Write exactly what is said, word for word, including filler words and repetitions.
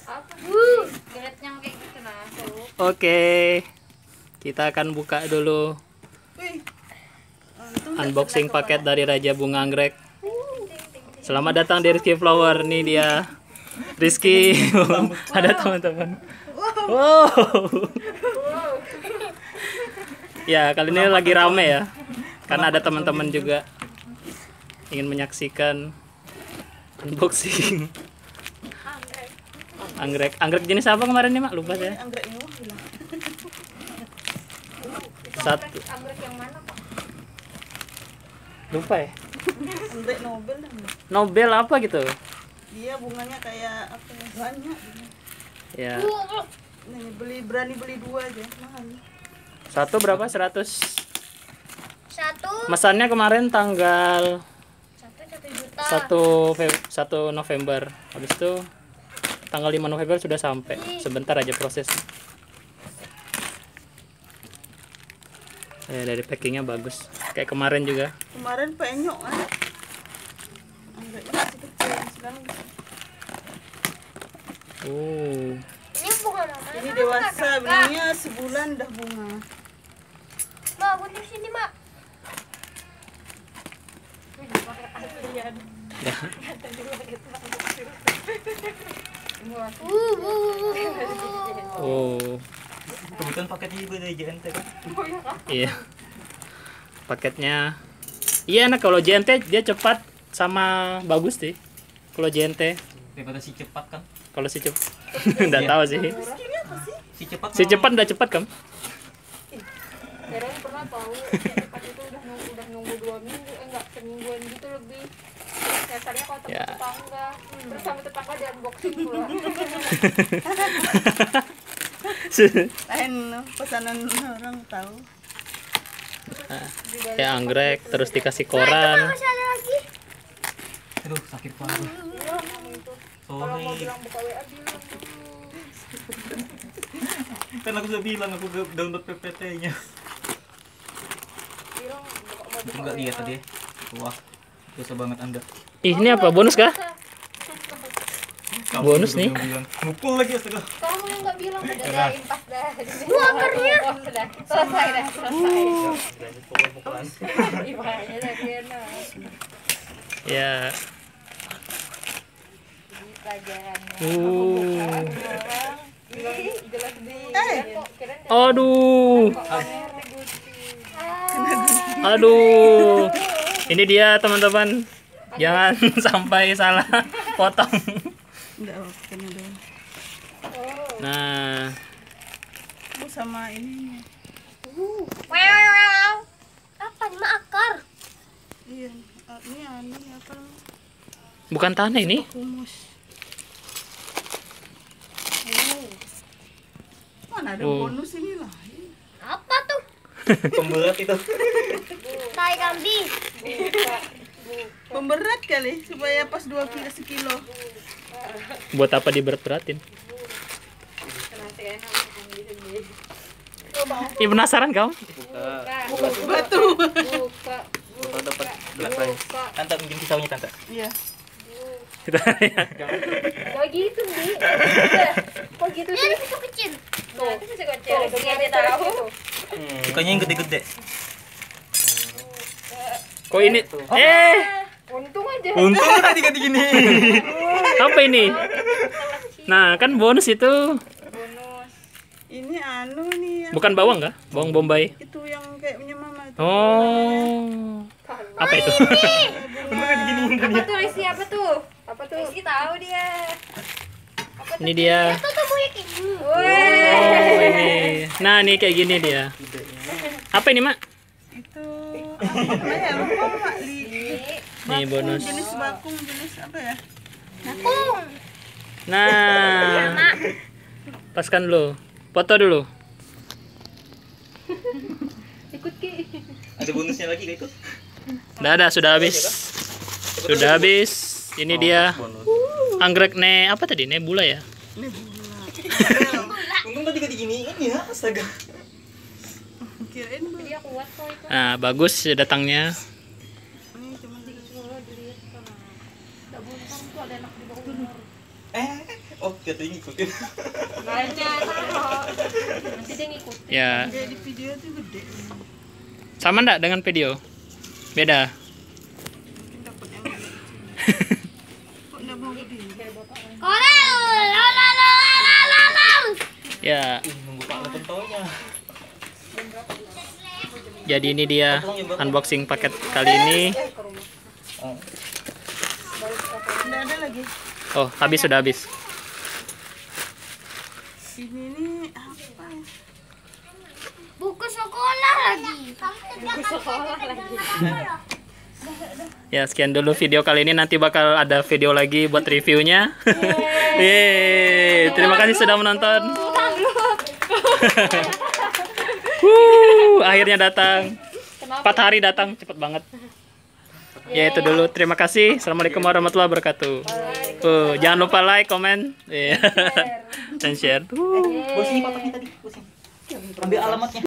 Apa? Uh, geretnya kayak gitu nah. Oke. Kita akan buka dulu. Unboxing paket dari Raja Bunga Anggrek. Selamat datang di Rizky Flower. Nih dia Rizky. Ada teman-teman. Wow. Ya, kali ini lagi rame ya. Karena ada teman-teman juga ingin menyaksikan unboxing anggrek. Anggrek jenis apa kemarin nih, Mak? Lupa saya. Anggrek ini Satu. Anggrek yang mana, Pak? Lupa ya? Anggrek Nobel dah. Nobel apa gitu? Dia bunganya kayak apa ya? Banyak. Ya. Nih beli berani beli dua aja mahal. Satu berapa? seratus. Satu. Mesannya kemarin tanggal Satu satu juta. satu Feb- satu November. Habis itu tanggal lima November sudah sampai. Sebentar aja proses. Ya, dari packingnya bagus. Kayak kemarin juga. Kemarin penyok kan. Anggreknya masih kecil sekarang. Uh. Ini bunga mana? Ini dewasa belinya sebulan dah bunga. Mak, butuh sini, Mak. Oh. Kebetulan paketnya juga dari J N T kan? Iya. Paketnya. Iya, enak kalau J N T dia cepat sama bagus sih. Kalau J N T. Daripada si cepat kan? Kalau si cepat enggak tahu sih. Si cepat. Si cepat udah cepat kan? Darren pernah tahu cepat itu udah nunggu udah nunggu dua minggu, eh enggak semingguan gitu lebih. Dasarnya kalau teman Ya. tetangga, terus sama tetangga di unboxing pula. Lain pesanan orang tahu. Ya anggrek terus dikasih koran. Masih ada lagi. Aduh, sakit banget. Kalau mau Sorry. bilang buka W A bilang dulu. Kan aku sudah bilang aku udah download P P T-nya. Bilang buka mau Itu buka enggak W A. lihat tadi ya. Wah, dosa banget Anda. Ih, ini apa? Bonus kah? Kamu Bonus juga nih. belum bilang. Mukul lagi astaga. Kamu yang nggak bilang udah Elah. dah impas dah. Dua akarnya. Udah selesai dah selesai. Lanjut pukul-pukulan. Ibahanya dari Diana. Ya. Ini pelajarannya. Uh. Orang bilang jelas di kok kirain dari Aduh. pamer di Gucci. Aduh. Ini dia teman-teman. Jangan sampai salah potong. Enggak kena dong. Nah, Bu sama ini. Wow. Apa nih mak akar? Iya, ah, ini anu apa? bukan tanah ini. Humus. Mana ada Oh. bonus ini lah. Apa tuh? Pemberat itu. Tai kambing. Pemberat kali supaya pas dua kilo sekilo. Buat apa diberat-beratin? Ih, penasaran kamu? Buka. Batu. Buka. Buka dapat gelas lain. Tante minjem pisaunya Tante. Iya. Kita lihat. Gak gitu, Di. Kok gitu sih? Ini pisau kecil. Tuh, itu pisau kecil. Tuh, dia tahu. Sukanya yang gede-gede. Kok ini? Eh, Untung aja. Untung udah diganti gini. apa ini? Nah, kan bonus itu. Bonus. Ini anu nih yang Bukan bawang kah? Bawang bombay. itu yang kayak punya mama itu. Oh. Apa itu? Apa tuh isi apa tuh? Apa tuh? Isi tahu dia. Ini dia. Itu tuh banyak ini. Oh, ini. Nah, nih kayak gini dia. Apa ini, Mak? Itu apa ya lupa Mak li. Nih bonus. Jenis bakung jenis apa ya? Bakung. Nah. Paskan dulu. Foto dulu. Ikut Ki. Ada bonusnya lagi gak ikut? Udah ada, sudah habis. Sudah habis. Ini dia. Anggrek ne apa tadi? Nebula ya? Ini bunga. Untung tadi gak diginiin ya, astaga. Kirain Bu. Dia kuat kok itu. Nah, bagus datangnya. Ini cuma Kalau dilihat sana. Enggak bontang tuh ada anak di bawah umur. Eh, Oh, kita ngikutin. Kayaknya taruh. Nanti dia ngikut. Ya. Gede di video tuh gede. Sama enggak dengan video? Beda. Mungkin dapat yang lebih kecil. Kok nggak mau gede? Ya. Ih, nunggu Pak Le pentonya. Jadi ini dia unboxing paket kali ini. Oh. Nggak ada lagi. Oh, habis sudah habis. Ini nih apa ya? Buku sekolah lagi. Buku sekolah lagi. Ya, sekian dulu video kali ini. Nanti bakal ada video lagi buat reviewnya. Yeay. Terima kasih sudah menonton. Wuh, akhirnya datang. Empat hari datang, cepet banget. Ya itu dulu. Terima kasih. Assalamualaikum warahmatullahi wabarakatuh. Uh, jangan lupa like, komen, yeah. dan share. Uh. Bos ini kotaknya tadi, bos ini. Ambil alamatnya.